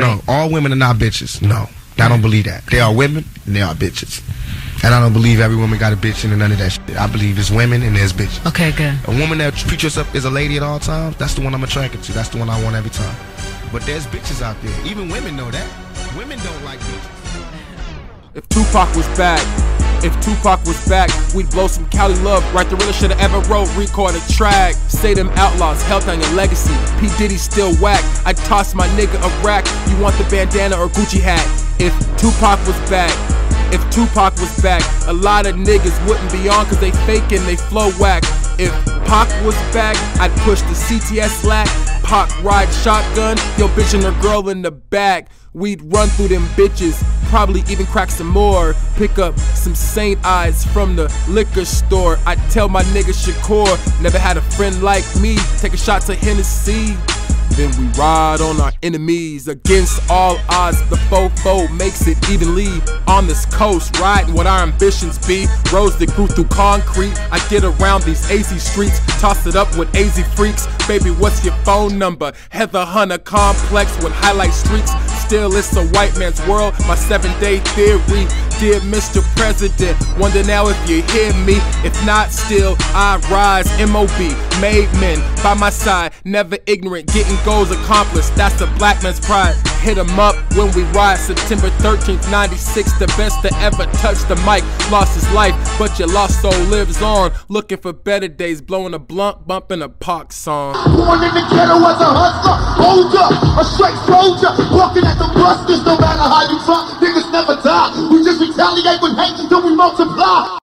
No, all women are not bitches. No, I don't believe that. They are women and they are bitches. And I don't believe every woman got a bitch and none of that shit. I believe it's women and there's bitches. Okay, good. A woman that treats herself as a lady at all times, that's the one I'm attracted to. That's the one I want every time. But there's bitches out there. Even women know that. Women don't like bitches. If Tupac was back, we'd blow some Cali love. Write the realest shit I ever wrote, record a track. Say them outlaws, held on your legacy. P. Diddy still whack. I'd toss my nigga a rack. You want the bandana or Gucci hat? If Tupac was back, a lot of niggas wouldn't be on cause they fake and they flow whack. If Pac was back, I'd push the CTS slack. Pac ride shotgun, yo bitch and her girl in the back. We'd run through them bitches, probably even crack some more. Pick up some St. Ides from the liquor store. I'd tell my nigga Shakur, never had a friend like me. Take a shot to Hennessy. Then we ride on our enemies against all odds. The fofo makes it evenly on this coast, riding what our ambitions be. Roads that grew through concrete. I get around these AZ streets, toss it up with AZ freaks. Baby, what's your phone number? Heather Hunter complex with highlight streaks. Still, it's a white man's world. My 7-day theory. Dear Mr. President, wonder now if you hear me. If not, still I rise. M.O.B. made men by my side, never ignorant, getting goals accomplished. That's a black man's pride. Hit 'em up when we ride. September 13th, 96, the best to ever touch the mic. Lost his life, but your lost soul lives on. Looking for better days, blowing a blunt, bumping a Pac song. Born in the ghetto as a hustler, hold up, a straight soldier, walking at the busters. No matter how you try, niggas never die. We just retaliate with hate until we multiply.